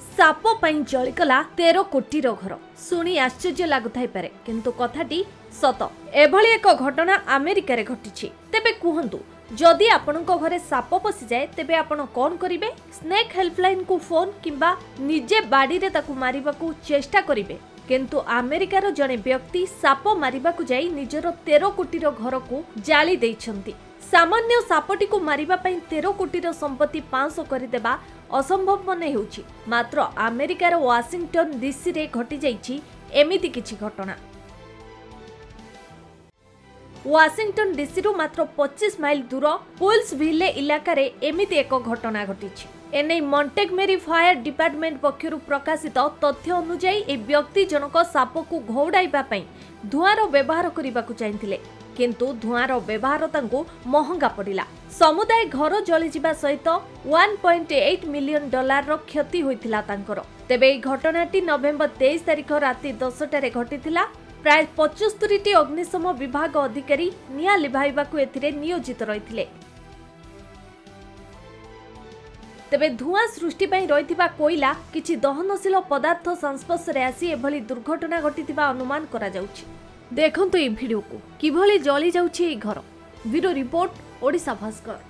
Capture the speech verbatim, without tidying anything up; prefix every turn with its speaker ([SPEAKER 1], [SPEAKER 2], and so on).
[SPEAKER 1] Shop पई जलिगला तेरह कोटी घर शुणी आश्चर्य लगुथाई पारे किंतु कथाटी सत। एभली एक घटना अमेरिका रे घटिछि। तेबे कुहंतु जदि आपणको घरे साप पसी जाए तेबे आपण कोन करिवे? स्नेक हेल्पलाइन को फोन किंबा निजे बाड़ी रे ताकू मारिबा को चेष्टा करिवे। किंतु अमेरिकार जड़े व्यक्ति साप मारिबा को जाई निजर तेरह कोटी घर को जाली देइछंती। सामान्य सापटी को मारिबा पई तेरह कोटी संपत्ति पांच सौ करदेबा असंभव मन हेउछि। मात्र अमेरिकार वाशिंगटन डीसी रे घटी जाइछि एमिति किछि घटना। वाशिंगटन डीसी रु मात्र पच्चीस माइल दूर पुल्सविले इलाका रे एमिति एक घटना घटिछि। एने मॉन्टेगमेरी फायर डिपार्टमेंट पक्षरु प्रकाशित तथ्य अनुसार ए व्यक्ति जनक साप को घौड़ाइबा पई धुआर व्यवहार करिबाकु चाहिथिले किंतु धुआर व्यवहार तांको महंगा पड़िला। समुदाय घर जली जिबा सहित एक पॉइंट आठ मिलियन डॉलर रो क्षति होइथिला तांकर। तेबे ई घटनाटी नवेम्बर तेईस तारिख राति दसटा रे घटिथिला। प्राय पचहत्तर टी अग्निशम विभाग अधिकारी निया लिभाइबाकु एथिरे नियोजित रहिथिले। तेबे धुआं सृष्टि पई रहिथिबा कोइला किछि दहनशील पदार्थ संस्पर्श रे आसी एभली दुर्घटना घटिथिबा अनुमान करा जाउछि। देखंतु ए भिडियो को किभली जली जाउछि ए घर। Bureau report Odisha Bhaskar.